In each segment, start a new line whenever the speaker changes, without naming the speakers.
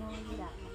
Mô Di Đà Phật.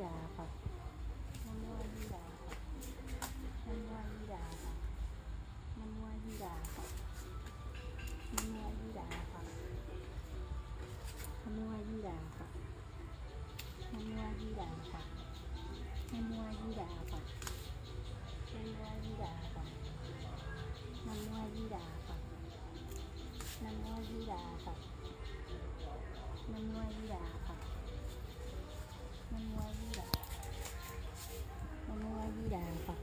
Đà Phật. Nam Mô A Di Đà Phật. Nam Mô A Di Đà Phật. Nam Mô A Di Đà Phật. Nam Mô A Di Đà Phật. Nam Mô A Di Đà Phật. Nam Mô A Di Đà Phật. Nam Mô A Di Đà Phật. Nam Mô A Di Đà Phật. Nam Mô A Di Đà Phật. Nam Mô A Di Đà Phật. Nam Mô A Di Đà Phật. Nam Mô A Di Đà. Nam Mô A Di Đà Phật.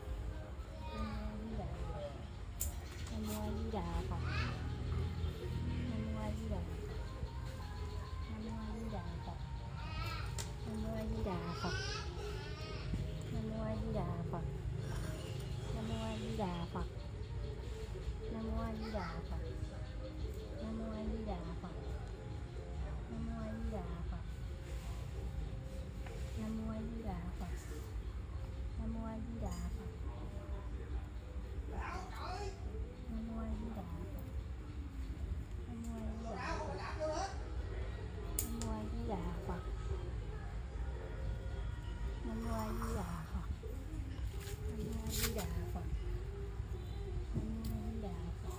Nam Mô A Di Đà Phật. Nam Mô A Di Đà. Nam Mô A Di Đà Phật. Nam Mô A Di Đà Phật. Nam Mô A Di Đà Phật. Nam Mô A Di Đà Phật. Nam Mô A Di Đà Phật. Nam Mô A Di Đà Phật. Nam Mô A Di Đà Phật. Nam Mô A Di Đà Phật. Nam Mô A Di Đà Phật. Nam Mô A Di Đà Phật. Nam Mô A Di Đà Phật. Nam Mô A Di Đà Phật. Nam Mô A Di Đà Phật. Nam Mô A Di Đà Phật. Nam Mô A Di Đà Phật.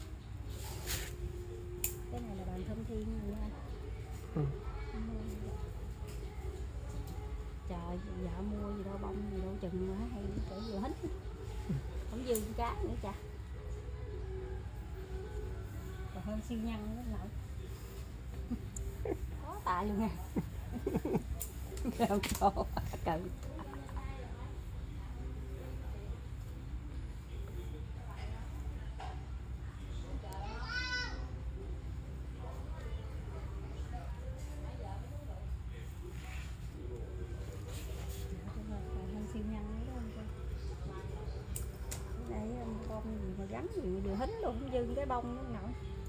Cái này là bàn thông thiên gì ha? Nam Mô A Di Đà. Trời, vợ mua gì đâu bông gì đâu chừng mà hay cỡ vừa hít. Không dư cá nữa cha. Còn hơn siêu nhân nữa nội. Có tài luôn nha. Kêu cô cự. Hơn siêu nhân nữa đó con. Đây con gì mà gắn gì vừa hính luôn, không dư cái bông nữa nội.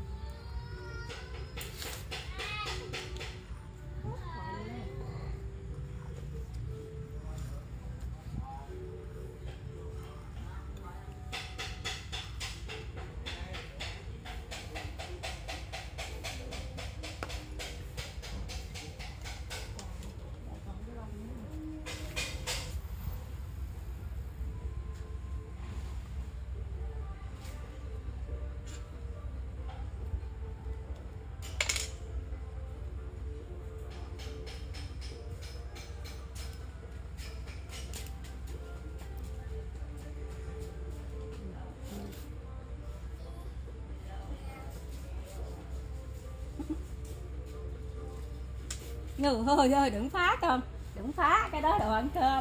Người ơi đừng phá cơm, đừng phá cái đó đồ ăn cơm.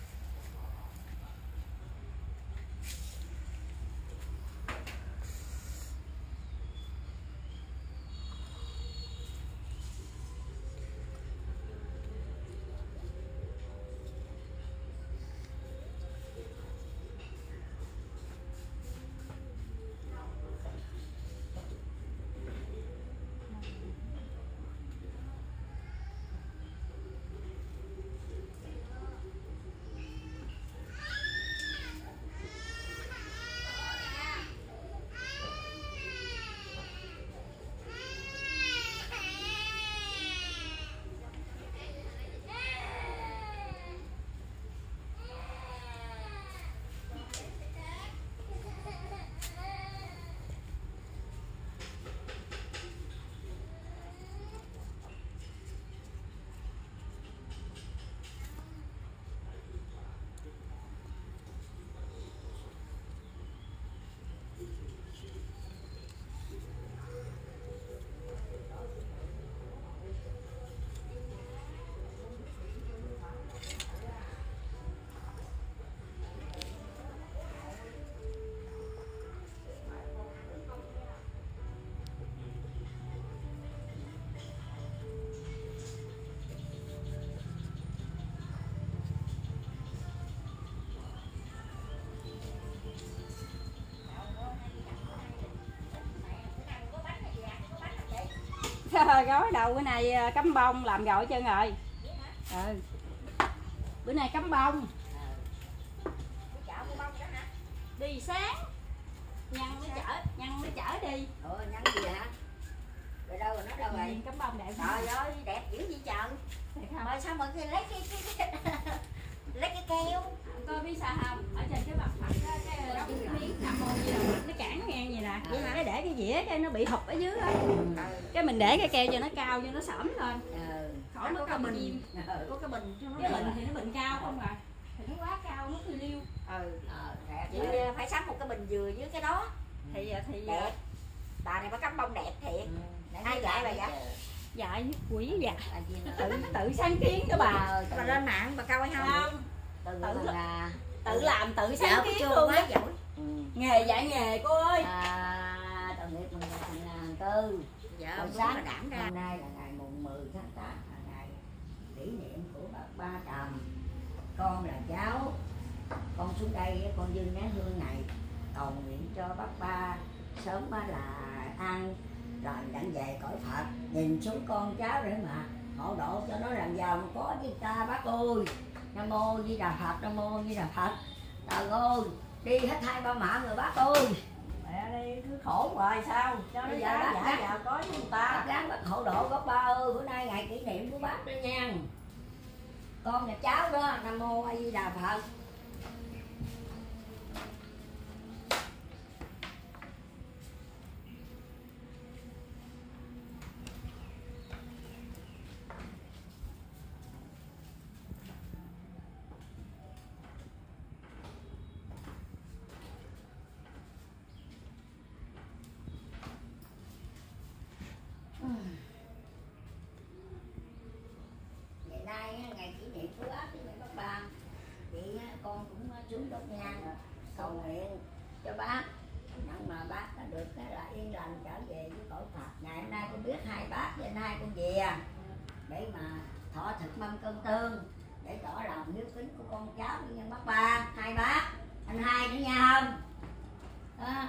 Gói đầu bữa nay cắm bông làm gội chân rồi. Ừ. Bữa nay cắm bông. Đi sáng. Nhăn mới chở đi.
Nhăn gì hả? Rồi đâu rồi nó đâu vậy?
Cắm bông đẹp.
Trời ơi đẹp dữ vậy trời. Mà sao mà lấy cái lấy cái keo.
Coi biết sao không, ở trên cái mặt Phật đó, cái đó cái miếng Nam Mô Di Đà Phật nó cản nó ngang vậy nè, cái để cái dĩa cái nó bị hụt ở dưới á, cái mình để cái keo cho nó cao cho nó xổm lên, khỏi mất cái bình,
Có cái bình cho nó
cái bình thì nó bình cao không à, thì nó quá cao nó phiêu liêu.
Chị phải sắm một cái bình dừa với cái đó thì đẹp. Bà này có cắm bông đẹp thiệt. Ai dạy bà vậy?
Dạy quỷ dạ, tự sáng kiến đó bà.
Bà lên mạng bà coi không?
Tự làm tự sáng kiến luôn á. Nghề dạy nghề cô ơi.
Tội nghiệp mình là thằng Tư. Dạ, sáng là đảm ra. Hôm nay là ngày mùng 10 tháng 8 là ngày kỷ niệm của bác Ba Trầm. Con là cháu. Con xuống đây con dâng nén hương này cầu nguyện cho bác Ba sớm là ăn rồi đặng về cõi Phật. Nhìn xuống con cháu để mà hộ độ cho nó làm giàu mà có với ta bác ơi. Nam Mô Di Đà Phật, Nam Mô Di Đà Phật. Trời ơi, đi hết 2-3 mạng rồi bác ơi.
Mẹ đây cứ khổ hoài sao cho nó giá giàu có với người ta.
Bác ráng bác hộ độ bác Ba ơi, bữa nay ngày kỷ niệm của bác đó nha. Con là cháu đó, Nam Mô A Di Đà Phật. Ngày nay ngày kỷ niệm của bác với bác Ba, chị con cũng xuống đốt nhang cầu nguyện cho bác, nhưng mà bác đã được là yên lành trở về với cõi Phật. Ngày hôm nay con biết hai bác với anh hai con về để mà thọ thực mâm cơm tương để tỏ lòng hiếu kính của con cháu với nhân bác Ba, hai bác, anh hai nữa nha không? Đó.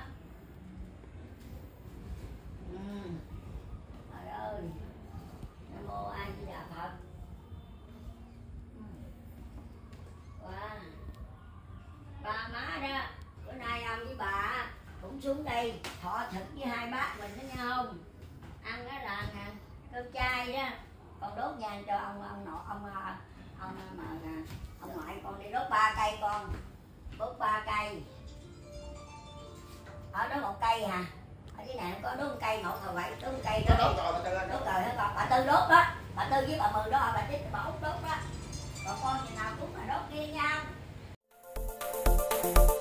Trời ơi, Nam Mô A Di Đà Phật. Wow. Ba má đó, bữa nay ông với bà cũng xuống đây thọ thực với hai bác mình đó nha không? Ăn đó là cơm chay đó, còn đốt nhang cho ông ngoại con đi đốt 3 cây con, đốt 3 cây. Ở đó 1 cây hả? Ở dưới này có đốt 1 cây, 1 rồi vậy, đốt 1 cây đó. Đốt rồi hả con? Bà Tư đốt đó, bà Tư với bà Mười đó, bà Tích bà Út đốt đó. Còn con thì nào cũng là đốt kia nhau.